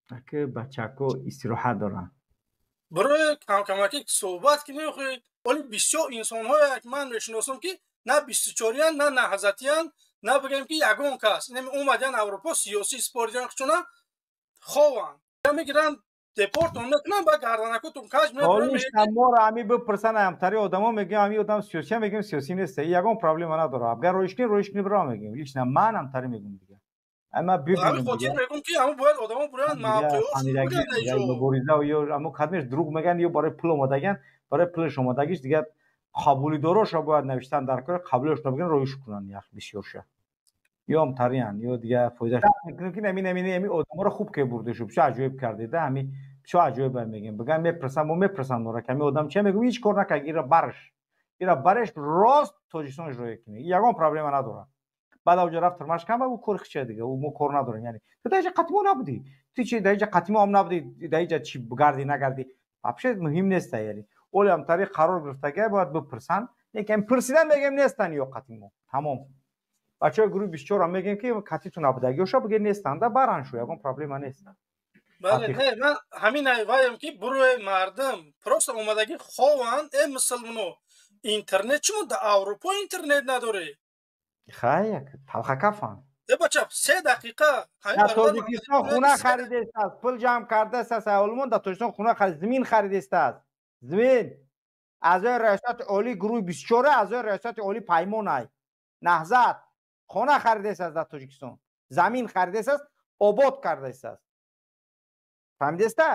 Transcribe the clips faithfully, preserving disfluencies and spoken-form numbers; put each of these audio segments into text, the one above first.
که بچه‌ها استراحت دارن. برای کم کمکی صحبت کنیم خیلی ولی بسیار انسان های که من میشناسم که نه بیست و چهار ان نه نهضتی ان نه بگیم که یگان کس نمی اومدن اروپا سیاسی سپوردن چون خوان میگیرن دپورت اون میکنن با گردنکوتون کاج میبرن. حالیش ما رو همی بپرسن همتری آدما میگیم همی آدم سیاسی میگیم سیاسی نیست یگان پرابلم نداره. اگر روشنی روشنی برا میگیم هیچ نه من همتری میگم دیگه. اما ببینیم دیگه میگم که همون باید آدما برن موقعش بگن یا مبارزه یا اما کدمش دروغ میگن یا برای پول اومدگن برای پولش اومدگیش دیگه قبولی داروش باید نوشتن در کار قبولش نمیگن رویش کنن یخ بسیار شه یا هم تریان یا دیگه فایده میکنه که نمی نمی نمی آدما رو خوب که برده شو چه عجیب کرده ده همین چه عجیب میگیم بگم میپرسم و میپرسم نورا کمی آدم چه میگم هیچ کار نکنه گیره برش گیره برش راست توجیهش رو کنه یگان پرابلم نداره. بعد اوجا رفت ترماش کم و کور چه دیگه او مو کور نداره یعنی تو دیگه قطمو نبودی تو چی دیگه قطمو هم نبودی دیگه چی بگردی نگردی واپس مهم نیست یعنی اول هم طریق قرار گرفتگی باید بپرسن یکم پرسیدن میگم نیستن یا قطمو تمام بچه‌ها گروه بیست و چهار هم میگیم که قطیتون نبودگی شو بگید نیستن دا بران شو یگان پرابلم نیست. بله نه من همین وایم که برای مردم پروست اومدگی خوان ای مسلمانو اینترنت چون در اروپا اینترنت نداره خیلی تلخ کفن ای بچه سه دقیقه در تاجیکستان خونه خریده است پول جمع کرده است اولمون در تاجیکستان خونه خرید زمین خریده است زمین اعضای ریاست عالی گروه بیست و چهار اعضای ریاست عالی پیمان نهضت خونه خریده است در تاجیکستان زمین خریده است آباد کرده است فهمیده است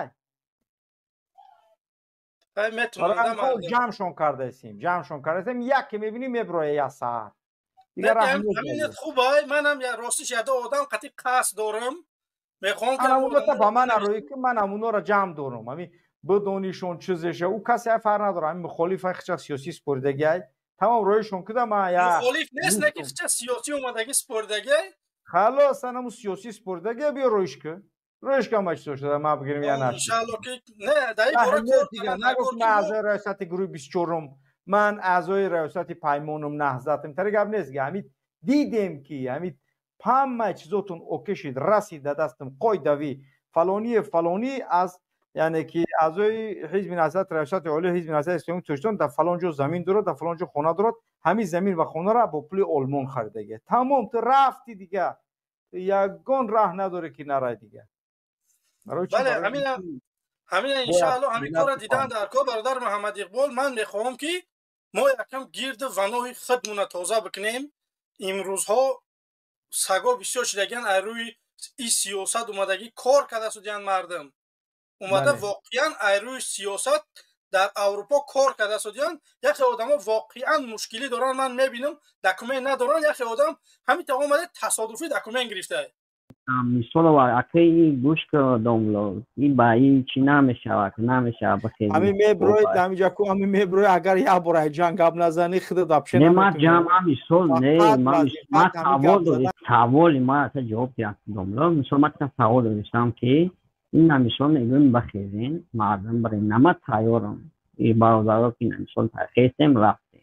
میتونم جمعشون کرده استیم جمعشون کرده استیم یکی میبینیم میبروه یا سر دیگه همین خوبه منم یا راستش یاده آدم قطعی قصد دارم میخوام که من با من روی که من همونا را جمع دارم همین بدونیشون چیزشه او کسی فرق نداره همین مخالف خیلی سیاسی سپردگی تمام رویشون کدام یا مخالف نیست نه که خیلی سیاسی اومدگی سپردگی خلاص انا سیاسی سپردگی بیا رویش که رویش که ماش شده ما بگیریم یا نه ان شاء الله که نه دای برو دیگه نگفت من اعضای ریاست گروه بیست و چهار من اعضای ریاست پیمانم نهضتم تری گپ نیست همین دیدیم که همین همه چیزاتون اوکی شد رسید دستم قایدوی فلانی فلانی از یعنی که اعضای حزب نهضت ریاست عالی حزب نهضت اسلامی ترکستان در فلان جا زمین داره در فلان جا خونه داره همین زمین و خونه را با پول آلمان خریده تمام تو رفتی دیگه یگان راه نداره که نره دیگه بله همین همین ان شاء الله همین کارا دیدن در کار برادر محمد اقبال من میخوام که ما یکم گرد ونای خودمون تازه بکنیم امروزها سگا بسیار شدگان روی این سیاست اومدگی کار کرده سودیان مردم اومده واقعا روی سیاست در اروپا کار کرده سودیان یکی آدما واقعا مشکلی دارن من میبینم دکومنت ندارن یکی آدم همین تا اومده تصادفی دکومنت گرفته مثلا واقعی گوش کردم این بایی چی نمیشه نمیشه بخیر همین میبروی دمیجا کو همین میبروی اگر یا برای جنگ اب نزنی خودت دپشه نه ما جمع میسول نه ما ما سوال سوال ما اصلا جواب کردم مثلا ما سوال داشتم که این نمیشه میگم بخیرین مردم برای نمت تیارم این برادرها که نمیشه خیستم رفته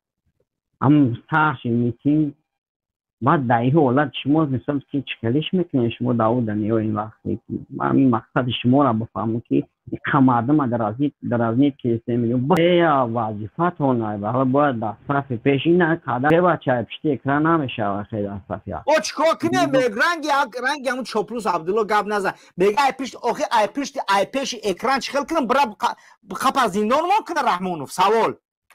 هم تاش میتین بعد دایه اولاد شما مثلا که چکلیش میکنه شما داود دنیا این وقتی من این مقصد شما را بفهمم که خمادم در ازی در ازنی که استمیلیم با وظیفت هونه و حالا باید در صف پیش این کادا بچه پشتی اکران نمیشه خیلی در صفی ها او چکا کنه میگ رنگی رنگی همون چوپلوس عبدالله گاب نزن میگه ای پشت آخه ای پشت ای پیش اکران چخل کنم برا بخپ زندان ما کنه رحمونوف سوال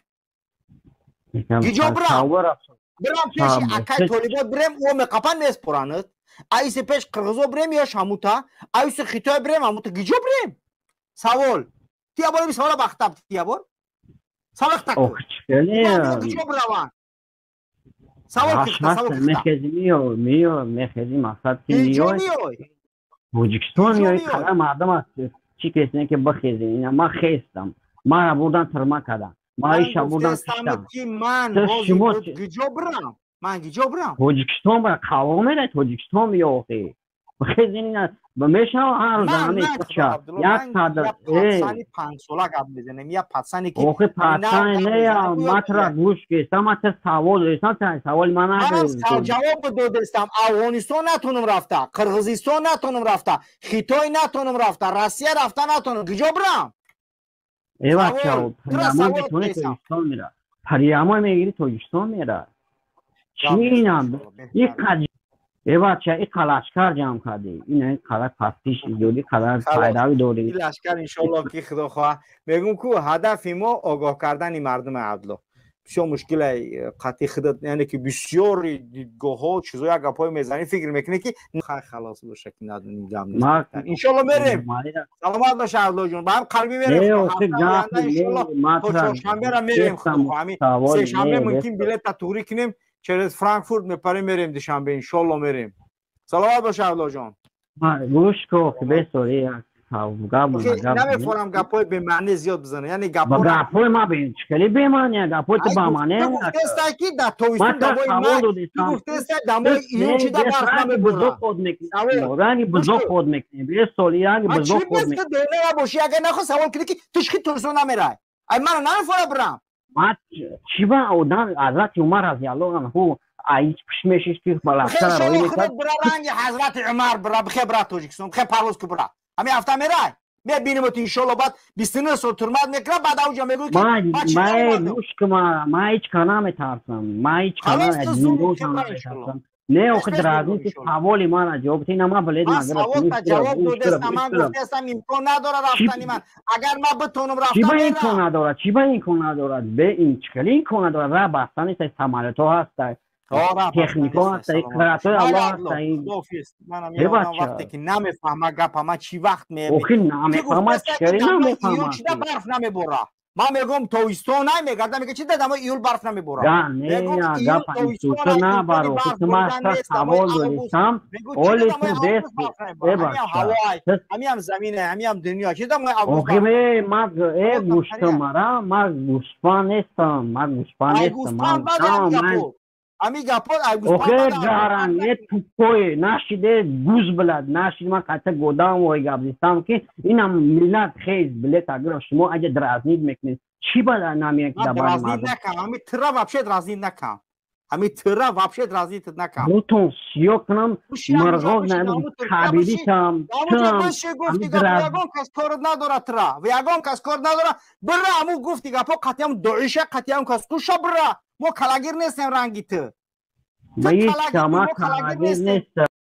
گیجو برا برام پیش اکای طالبات برم او مقاپن نیست پرانت ایس پیش قرغزو برم یا شاموتا ایس خیتای برم هموتا گیجو برم سوال تیا بار بی سوال بختب تیا بار سوال اختاک اوه چکلی گیجو بروان سوال کشتا سوال کشتا مخیزی میو میو مخیزی مقصد که میو بوجکستان میو خلا مردم است چی کسی که بخیزی ما خیستم ما را بودن ترما کردن ما ایشا بودن کشتم من شما گیجو برم من گیجو برم توجیکستان برای قوامه نه توجیکستان میو آخی خیلی میشه هر زمانی کچا یک صدر پادسانی پنج ساله قبل بزنم یا پادسانی که اوه پادسانی نه مطرح گوش که سمت سوال ایسان سوال من من جواب دادستم افغانستان نتونم رفته قرغیزستان نتونم رفته خیتای نتونم رفته روسیه رفته نتونم کجا برم ایوا چاو پریاما میتونه تویستان میره پریاما میگیری تویستان میره چی اینم یک کج ایوا چه این کلاشکار جام کردی این کلا پاستیش جوری کلا فایده‌ای داره این لشکر ان شاء الله که خدا خواه میگم کو هدف ما آگاه کردن مردم عدل بسیار مشکل قطعی خدمت یعنی که بسیار دیدگاه ها چیزای گپای میزنی فکر میکنه که خلاص بشه که ندونیم ان شاء الله میریم سلامت باش عدل جون با هم قلبی میریم ان شاء الله شنبه را میریم سه شنبه ممکن بلیط توری کنیم چرز فرانکفورت میپریم میریم دوشنبه ان شاء الله میریم سلامت باش عدل جان گوش کو که به سوری نمیفهمم گپای به معنی زیاد بزنه یعنی گپای گپای ما به چکلی به معنی گپای تو با معنی تو گفته است که در تویستون دمای من تو گفته است دمای ایون چی در برخ نمیبره خود میکنی رنگی بزرگ خود میکنی به سولی رنگی بزرگ خود میکنی من چی بس که دونه باشی اگر نخواه سوال کنی که توش که تویستون نمیره ای من نمیفهمم برم ما چی با اودان حضرت عمر رضی الله عنه ایچ پشمشش که بالاخره روی میکرد خود برا رنگ حضرت عمر برا بخیر برا توجیکستان بخیر پرواز که برا همین هفته میره میبینیم تو ان شاء الله بعد بیست و نه سال ترمت میکنه بعد اوجا میگه که ما ما گوش که ما ما هیچ کنا میترسم ما هیچ کنا از زندگی نمیترسم نه او خود راضی که حوالی ما را جواب تینا ما بلد نگر سوال جواب دادم من گفتم امکان نداره رفتنی من اگر ما بتونم رفتن چی با این کن نداره چی با این کن نداره به این چکلی این کن نداره را بستن است استعمال تو هست تکنیکا هست اقرارات الله هست منم یادم وقتی که نمیفهمم گپم چی وقت میبینم اوکی نمیفهمم چیکاری نمیفهمم چی در برف نمیبره من میگم تویستون نمیگردم میگه چی دادم ایول برف نمیبره نه نه گپ تویستون نبرو تو ما سوال داشتم اولی تو دست همین هم زمینه همین هم دنیا چی دادم اوکی ما ای گوشت مرا ما گوشتپان نیستم ما گوشتپان نیستم امی گپال اوکی جاران یه توپوی نشیده گوز بلد نشیده من قطع گودام و گابلیستم که اینم ملت خیز بلیت اگر شما اگه درازنید میکنید چی بلد نمیه که دبار مردم درازنید نکم همی ترا وابشه درازنید نکم همی ترا وابشه درازنید نکم روتون سیو کنم مرغاز نمید کابیدی کم کم همی درازنید یگون کس کارد نداره ترا و یگون کس کارد نداره بره همو گفتی گپا قطعیم دویشه قطعیم کس کوشا بره ما کلاگیر نیستیم رنگی تو ما هیچ کما کلاگیر نیستم